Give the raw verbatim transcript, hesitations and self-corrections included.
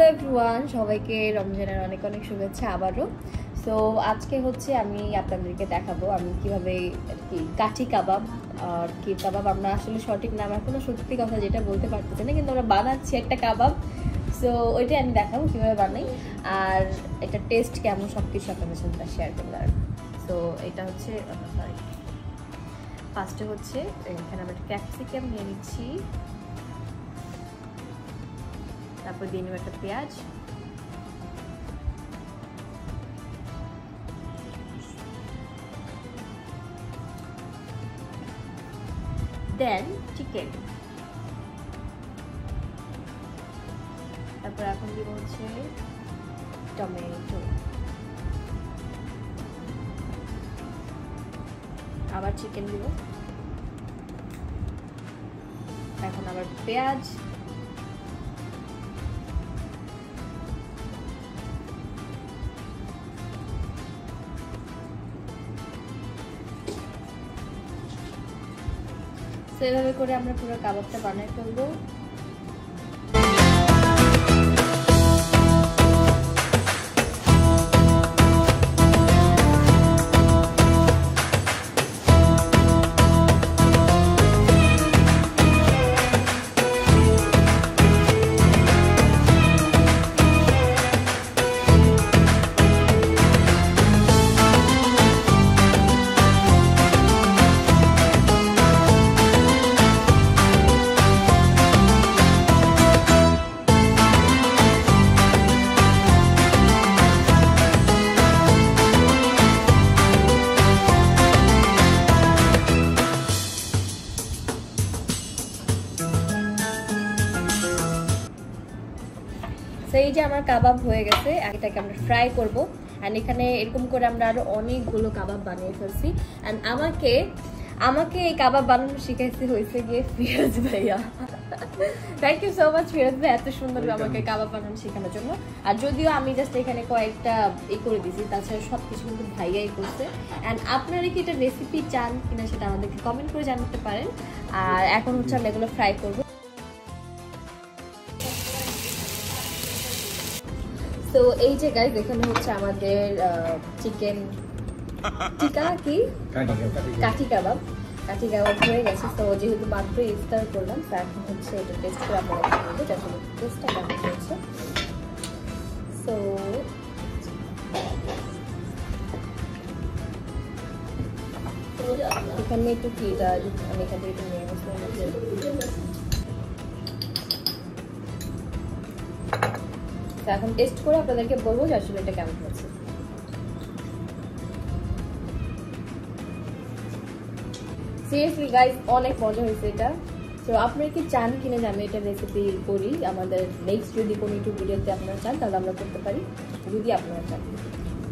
Hello everyone, সবাইকে রমজানের অনেক অনেক শুভেচ্ছা আবারও। সো আজকে হচ্ছে আমি আপনাদেরকে দেখাবো আমি কিভাবে আর কি কাঠি কাবাব আর কি কাবাব, আমরা আসলে সঠিক নাম এখনো সত্যি কথা যেটা বলতে পারতেছি না, কিন্তু আমরা বানাচ্ছি একটা কাবাব। সো ওইটাই আমি দেখাবো কীভাবে বানাই আর এটা টেস্ট কেমন সব কিছু আপনাদের সাথে শেয়ার করবো। আর সো এটা হচ্ছে সরি ফার্স্টে হচ্ছে এখানে আমরা একটা ক্যাপসিকাম নিয়ে নিচ্ছি, তারপর দিয়ে নেব একটা পেঁয়াজ, দেন চিকেন, তারপর এখন দিব হচ্ছে টমেটো, আবার চিকেন দিব, এখন আবার পেঁয়াজ, সেভাবে করে আমরা পুরো কাবাবটা বানাই ফেলবো। এই যে আমার কাবাব হয়ে গেছে, এটাকে আমরা ফ্রাই করবো। অ্যান্ড এখানে এরকম করে আমরা আরো অনেকগুলো কাবাব বানিয়ে ফেলছি। অ্যান্ড আমাকে আমাকে এই কাবাব বানানো শিখাইতে হয়েছে গিয়ে ফিরোজ ভাইয়া। Thank you so much Firoz ভাই, এত সুন্দর আমাকে কাবাব বানানো শেখানোর জন্য। আর যদিও আমি জাস্ট এখানে কয়েকটা ই করে দিয়েছি, তাছাড়া সব কিছু কিন্তু ভাইয়াই করছে। অ্যান্ড আপনারা কি এটা রেসিপি চান কিনা সেটা আমাদেরকে কমেন্ট করে জানাতে পারেন। আর এখন হচ্ছে আমরা এগুলো ফ্রাই করবো। তো এই যে গাইস এখানে হচ্ছে আমাদের চিকেন টিকা কি কাঠি কাবাব কাঠি কাবাব হয়ে গেছে। তো যেহেতু মাত্র ইফতার করলাম, তো এখন হচ্ছে এটা টেস্ট করে আপনারা বলবো যে আসলে টেস্টটা কেমন হয়েছে। সো এখানে একটু কি আমি এখান থেকে একটু নিয়ে গেছিলাম। এখন টেস্ট করে আপনাদেরকে বলবো যে আসলে এটা কেমন হয়েছে। সিরিয়াসলি গাইস অনেক মজা হয়েছে এটা। তো আপনারা কি চান কিনা যে আমি এটা রেসিপি করি, আমাদের নেক্সট যদি কোনো ইউটিউব ভিডিওতে আপনারা চান তাহলে আমরা করতে পারি, যদি আপনারা চান।